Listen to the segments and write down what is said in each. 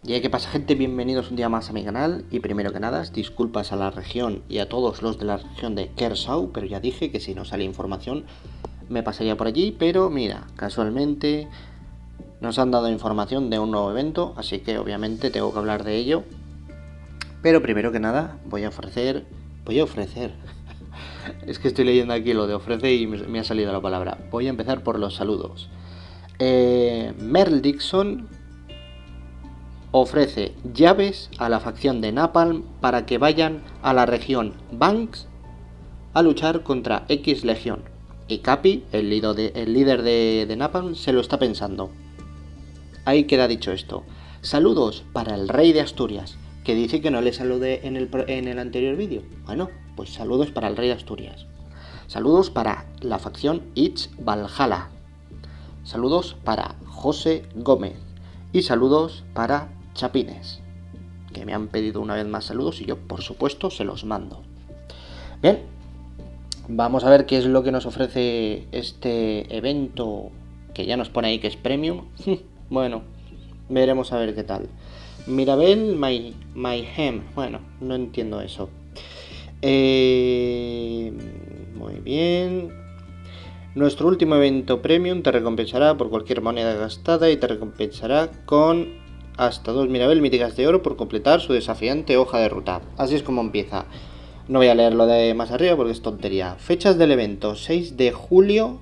Y qué pasa, gente, bienvenidos un día más a mi canal. Y primero que nada, disculpas a la región y a todos los de la región de Kersau, pero ya dije que si no sale información me pasaría por allí. Pero mira, casualmente nos han dado información de un nuevo evento, así que obviamente tengo que hablar de ello. Pero primero que nada voy a ofrecer es que estoy leyendo aquí lo de ofrece y me ha salido la palabra. Voy a empezar por los saludos. Merle Dixon ofrece llaves a la facción de Napalm para que vayan a la región Banks a luchar contra X Legión. Y Capi, el líder de Napalm, se lo está pensando. Ahí queda dicho esto. Saludos para el rey de Asturias, que dice que no le saludé en el anterior vídeo. Bueno, pues saludos para el rey de Asturias. Saludos para la facción It's Valhalla. Saludos para José Gómez. Y saludos para Chapines, que me han pedido una vez más saludos y yo, por supuesto, se los mando. Bien, vamos a ver qué es lo que nos ofrece este evento, que ya nos pone ahí que es premium. Bueno, veremos a ver qué tal. Mirabel Mayhem, bueno, no entiendo eso. Muy bien. Nuestro último evento premium te recompensará por cualquier moneda gastada y te recompensará con hasta 2 Mirabel míticas de oro por completar su desafiante hoja de ruta. Así es como empieza. No voy a leer lo de más arriba porque es tontería. Fechas del evento: 6 de julio.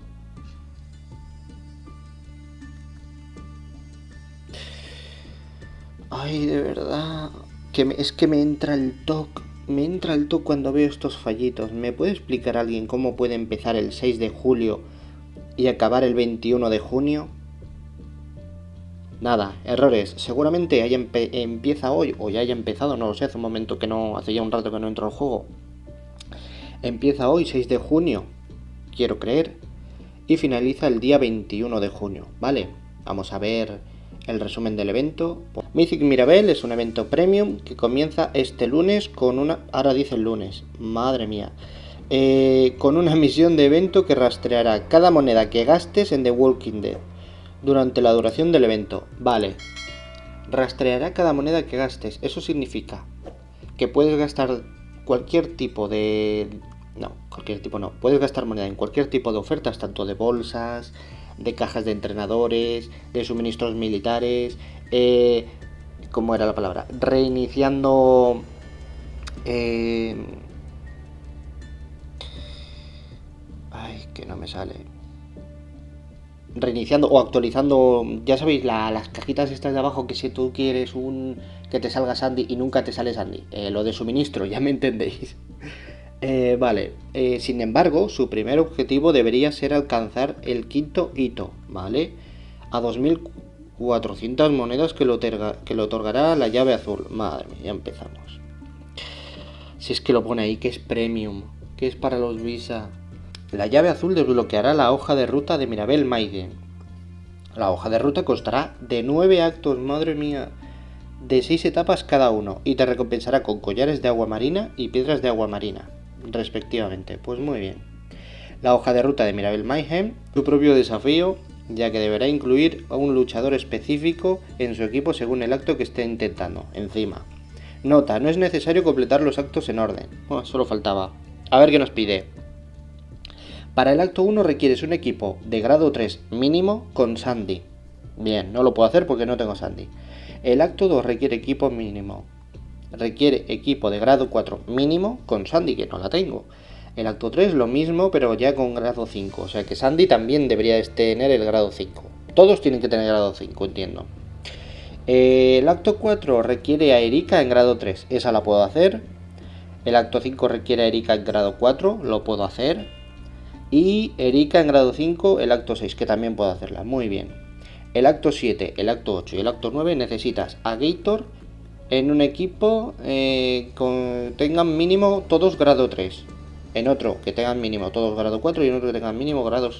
Ay, de verdad. Es que me entra el toque. Me entra el toque cuando veo estos fallitos. ¿Me puede explicar alguien cómo puede empezar el 6 de julio y acabar el 21 de junio? Nada, errores. Seguramente empieza hoy, o ya haya empezado, no lo sé, hace un momento que no, hace ya un rato que no entro al juego. Empieza hoy, 6 de junio, quiero creer, y finaliza el día 21 de junio, ¿vale? Vamos a ver el resumen del evento. Mythic Mirabel es un evento premium que comienza este lunes con una... Ahora dice el lunes, madre mía. Con una misión de evento que rastreará cada moneda que gastes en The Walking Dead durante la duración del evento. Vale. Rastreará cada moneda que gastes. Eso significa que puedes gastar cualquier tipo de... No, cualquier tipo no. Puedes gastar moneda en cualquier tipo de ofertas, tanto de bolsas, de cajas de entrenadores, de suministros militares. ¿Cómo era la palabra? Reiniciando... Ay, que no me sale. Reiniciando o actualizando, ya sabéis, las cajitas estas de abajo, que si tú quieres que te salga Sandy y nunca te sale Sandy, lo de suministro, ya me entendéis. Vale, sin embargo, su primer objetivo debería ser alcanzar el quinto hito, ¿vale? A 2400 monedas que le otorgará la llave azul. Madre mía, ya empezamos. Si es que lo pone ahí que es premium, que es para los Visa. La llave azul desbloqueará la hoja de ruta de Mirabel Maiden. La hoja de ruta constará de 9 actos, madre mía, de 6 etapas cada uno, y te recompensará con collares de agua marina y piedras de agua marina, respectivamente. Pues muy bien. La hoja de ruta de Mirabel Mayhem, su propio desafío, ya que deberá incluir a un luchador específico en su equipo según el acto que esté intentando. Encima. Nota, no es necesario completar los actos en orden. Oh, solo faltaba. A ver qué nos pide. Para el acto 1 requieres un equipo de grado 3 mínimo con Sandy. Bien, no lo puedo hacer porque no tengo Sandy. El acto 2 requiere equipo mínimo. Requiere equipo de grado 4 mínimo con Sandy, que no la tengo. El acto 3 lo mismo, pero ya con grado 5. O sea que Sandy también debería tener el grado 5. Todos tienen que tener grado 5, entiendo. El acto 4 requiere a Erika en grado 3. Esa la puedo hacer. El acto 5 requiere a Erika en grado 4. Lo puedo hacer. Y Erika en grado 5, el acto 6, que también puedo hacerla. Muy bien. El acto 7, el acto 8 y el acto 9 necesitas a Gator en un equipo tengan mínimo todos grado 3. En otro que tengan mínimo todos grado 4 y en otro que tengan mínimo grado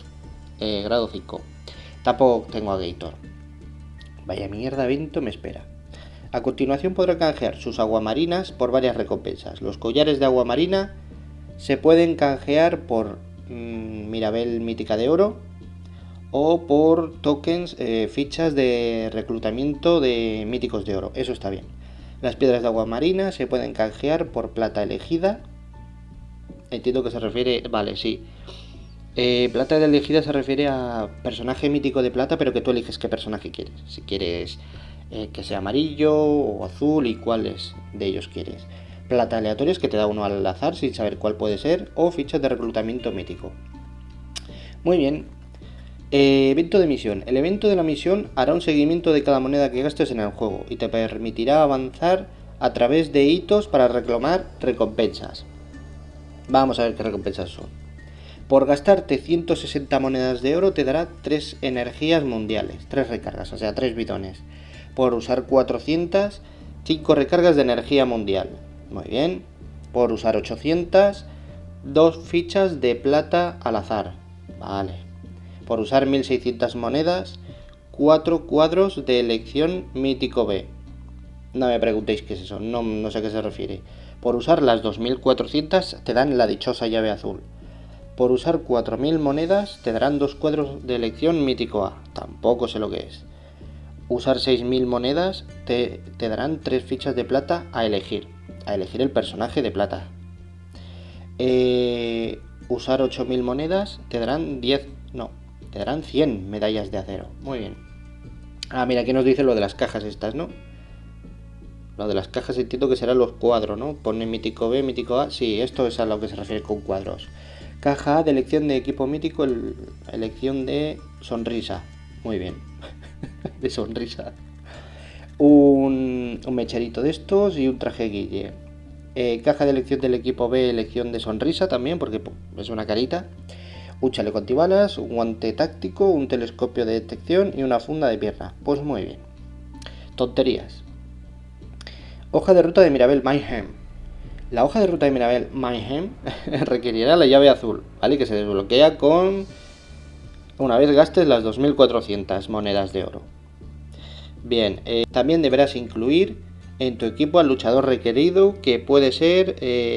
5. Tampoco tengo a Gator. Vaya mierda, evento me espera. A continuación podrá canjear sus aguamarinas por varias recompensas. Los collares de agua marina se pueden canjear por Mirabel mítica de oro o por tokens, fichas de reclutamiento de míticos de oro. Eso está bien. Las piedras de agua marina se pueden canjear por plata elegida. Entiendo que se refiere... Vale, sí. Plata de elegida se refiere a personaje mítico de plata, pero que tú eliges qué personaje quieres. Si quieres que sea amarillo o azul y cuáles de ellos quieres. Plata aleatorios que te da uno al azar sin saber cuál puede ser, o fichas de reclutamiento mítico. Muy bien. Evento de misión. El evento de la misión hará un seguimiento de cada moneda que gastes en el juego y te permitirá avanzar a través de hitos para reclamar recompensas. Vamos a ver qué recompensas son. Por gastarte 160 monedas de oro te dará 3 energías mundiales, 3 recargas, o sea, 3 bidones. Por usar 400, 5 recargas de energía mundial. Muy bien. Por usar 800, 2 fichas de plata al azar. Vale. Por usar 1600 monedas, 4 cuadros de elección mítico B. No me preguntéis qué es eso, no sé a qué se refiere. Por usar las 2400 te dan la dichosa llave azul. Por usar 4000 monedas te darán 2 cuadros de elección mítico A. Tampoco sé lo que es. Usar 6000 monedas te darán 3 fichas de plata a elegir. A elegir el personaje de plata. Usar 8000 monedas te darán 100 medallas de acero. Muy bien. Ah, mira, aquí nos dice lo de las cajas estas, ¿no? Lo de las cajas entiendo que serán los cuadros, ¿no? Pone mítico B, mítico A. Sí, esto es a lo que se refiere con cuadros. Caja A de elección de equipo mítico, elección de sonrisa. Muy bien. De sonrisa. Un mecherito de estos y un traje guille. Caja de elección del equipo B, elección de sonrisa también, porque es una carita. Un chaleco antibalas, un guante táctico, un telescopio de detección y una funda de pierna. Pues muy bien. Tonterías. Hoja de ruta de Mirabel Mayhem. La hoja de ruta de Mirabel Mayhem requerirá la llave azul, ¿vale? Que se desbloquea una vez gastes las 2400 monedas de oro. Bien, también deberás incluir en tu equipo al luchador requerido, que puede ser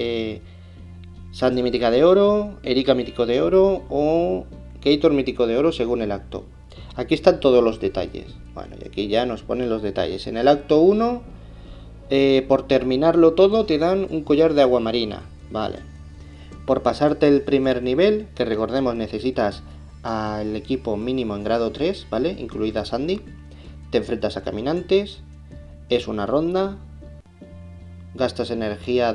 Sandy mítica de oro, Erika mítico de oro o Gator mítico de oro según el acto. Aquí están todos los detalles. Bueno, y aquí ya nos ponen los detalles. En el acto 1, por terminarlo todo, te dan un collar de agua marina. Vale. Por pasarte el primer nivel, que recordemos necesitas al equipo mínimo en grado 3, ¿vale? Incluida Sandy. Te enfrentas a caminantes. Es una ronda. Gastas energía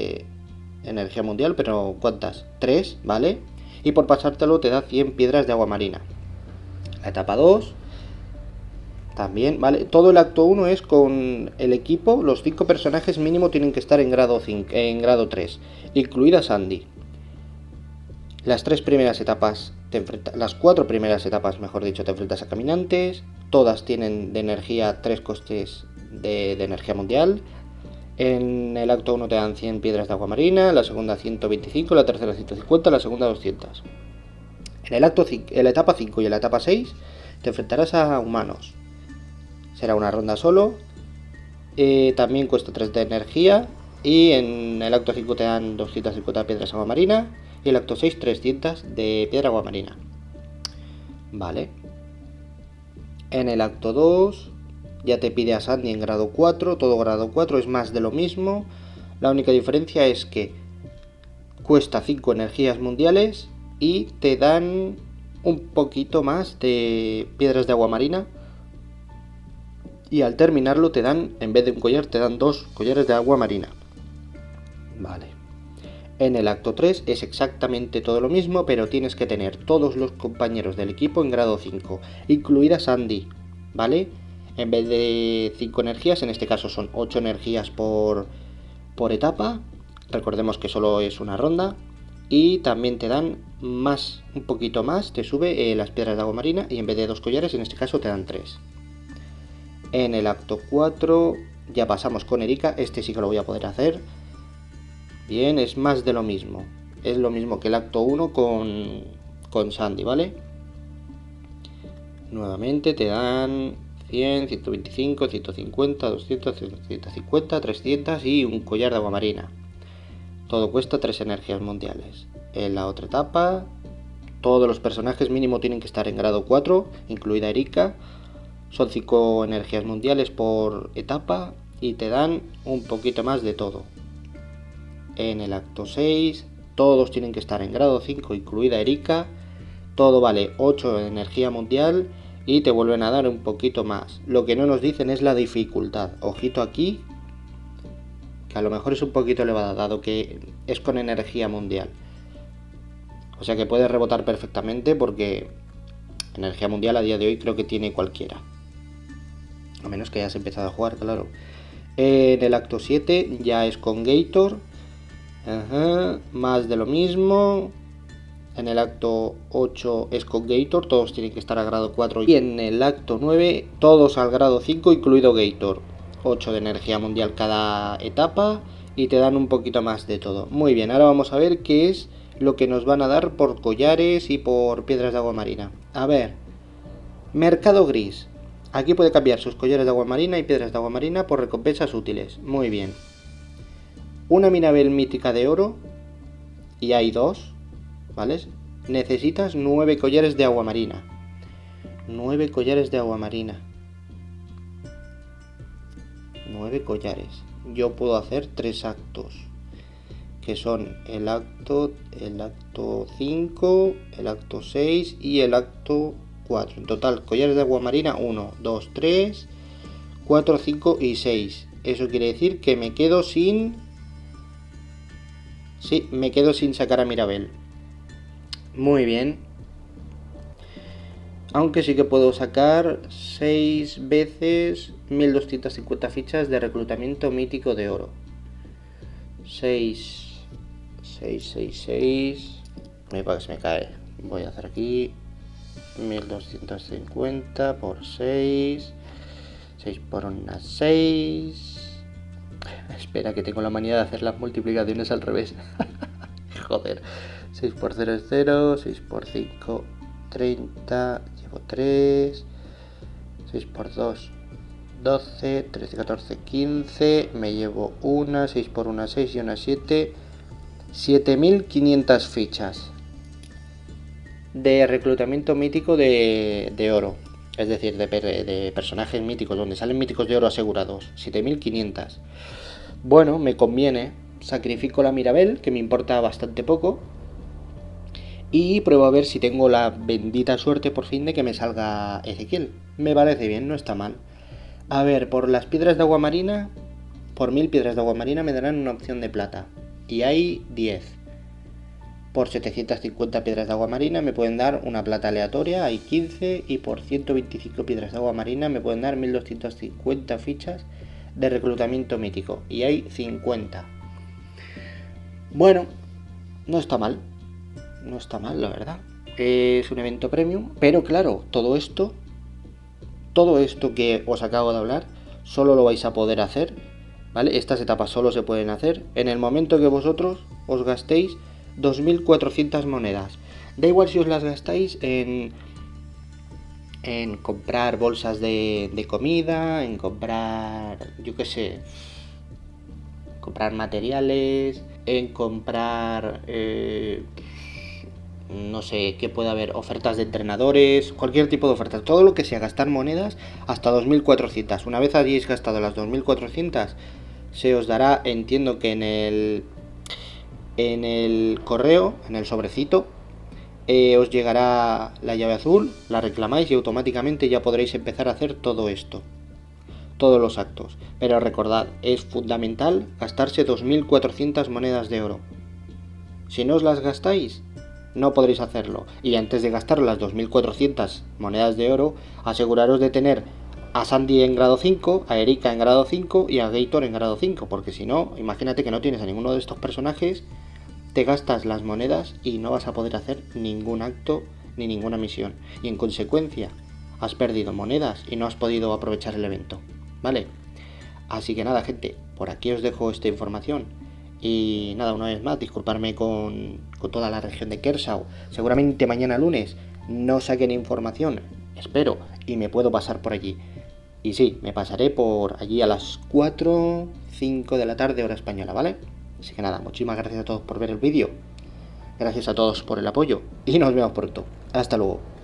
mundial, pero ¿cuántas? 3, ¿vale? Y por pasártelo te da 100 piedras de agua marina. La etapa 2 también, ¿vale? Todo el acto 1 es con el equipo. Los 5 personajes mínimo tienen que estar en grado 3, incluida Sandy. Las 4 primeras etapas, mejor dicho, te enfrentas a caminantes. Todas tienen de energía 3 costes de energía mundial. En el acto 1 te dan 100 piedras de agua marina, la segunda 125, la tercera 150, la segunda 200. En la etapa 5 y en la etapa 6 te enfrentarás a humanos. Será una ronda solo. También cuesta 3 de energía. Y en el acto 5 te dan 250 piedras de agua marina. Y el acto 6 300 de piedra agua marina. Vale. En el acto 2 ya te pide a Sandy en grado 4. Todo grado 4 es más de lo mismo. La única diferencia es que cuesta 5 energías mundiales y te dan un poquito más de piedras de agua marina. Y al terminarlo te dan, en vez de un collar, te dan 2 collares de agua marina. Vale. En el acto 3 es exactamente todo lo mismo, pero tienes que tener todos los compañeros del equipo en grado 5, incluida Sandy, ¿vale? En vez de 5 energías, en este caso son 8 energías por etapa. Recordemos que solo es una ronda. Y también te dan más, un poquito más, te sube las piedras de agua marina y en vez de 2 collares, en este caso te dan 3. En el acto 4 ya pasamos con Erika, este sí que lo voy a poder hacer. Bien, es más de lo mismo. Es lo mismo que el acto 1 con Sandy, ¿vale? Nuevamente te dan 100, 125, 150, 200, 150, 300 y un collar de agua marina. Todo cuesta 3 energías mundiales. En la otra etapa Todos los personajes mínimo tienen que estar en grado 4, incluida Erika. Son 5 energías mundiales por etapa y te dan un poquito más de todo. En el acto 6, todos tienen que estar en grado 5, incluida Erika. Todo vale 8 de energía mundial y te vuelven a dar un poquito más. Lo que no nos dicen es la dificultad. Ojito aquí, que a lo mejor es un poquito elevada, dado que es con energía mundial. O sea que puedes rebotar perfectamente porque energía mundial a día de hoy creo que tiene cualquiera. A menos que hayas empezado a jugar, claro. En el acto 7 ya es con Gator. Más de lo mismo. En el acto 8 es con Gator, todos tienen que estar a grado 4. Y en el acto 9 todos al grado 5, incluido Gator. 8 de energía mundial cada etapa y te dan un poquito más de todo. Muy bien, ahora vamos a ver qué es lo que nos van a dar por collares y por piedras de agua marina. A ver, mercado gris. Aquí puede cambiar sus collares de agua marina y piedras de agua marina por recompensas útiles. Muy bien. Una Mirabel mítica de oro. Y hay 2. ¿Vale? Necesitas 9 collares de agua marina. 9 collares de agua marina. 9 collares. Yo puedo hacer 3 actos. Que son el acto 5, el acto 6 y el acto 4. En total, collares de agua marina 1, 2, 3, 4, 5 y 6. Eso quiere decir que me quedo sin... Sí, me quedo sin sacar a Mirabel. Muy bien. Aunque sí que puedo sacar 6 veces 1250 fichas de reclutamiento mítico de oro. 6. Me parece que se me cae. Voy a hacer aquí 1250 por 6. 6 por 1, 6. Espera, que tengo la manía de hacer las multiplicaciones al revés. Joder. 6 por 0 es 0, 6 por 5, 30, llevo 3, 6 por 2, 12, 13, 14, 15, me llevo 1, 6 por 1, 6 y 1, 7, 7500 fichas de reclutamiento mítico de oro, es decir, de personajes míticos, donde salen míticos de oro asegurados, 7500. Bueno, me conviene, sacrifico la Mirabel, que me importa bastante poco, y pruebo a ver si tengo la bendita suerte por fin de que me salga Ezequiel. Me parece bien, no está mal. A ver, por las piedras de agua marina, por 1000 piedras de agua marina me darán una opción de plata. Y hay 10. Por 750 piedras de agua marina me pueden dar una plata aleatoria, hay 15. Y por 125 piedras de agua marina me pueden dar 1250 fichas de reclutamiento mítico. Y hay 50. Bueno, no está mal. No está mal, la verdad. Es un evento premium, pero claro, todo esto que os acabo de hablar, solo lo vais a poder hacer, ¿vale? Estas etapas solo se pueden hacer en el momento que vosotros os gastéis 2400 monedas. Da igual si os las gastáis en comprar bolsas de comida, en comprar, yo qué sé, comprar materiales, en comprar... no sé, qué puede haber, ofertas de entrenadores, cualquier tipo de ofertas, todo lo que sea gastar monedas hasta 2400. Una vez hayáis gastado las 2400, se os dará, entiendo que en el correo, en el sobrecito, os llegará la llave azul, la reclamáis y automáticamente ya podréis empezar a hacer todo esto, todos los actos. Pero recordad, es fundamental gastarse 2400 monedas de oro. Si no os las gastáis, no podréis hacerlo. Y antes de gastar las 2400 monedas de oro, aseguraros de tener a Sandy en grado 5, a Erika en grado 5 y a Gator en grado 5, porque si no, imagínate que no tienes a ninguno de estos personajes, te gastas las monedas y no vas a poder hacer ningún acto ni ninguna misión. Y en consecuencia, has perdido monedas y no has podido aprovechar el evento, ¿vale? Así que nada, gente, por aquí os dejo esta información. Y nada, una vez más, disculparme con toda la región de Kershaw. Seguramente mañana lunes no saquen información, espero, y me puedo pasar por allí. Y sí, me pasaré por allí a las 4, 5 de la tarde hora española, ¿vale? Así que nada, muchísimas gracias a todos por ver el vídeo. Gracias a todos por el apoyo y nos vemos pronto. Hasta luego.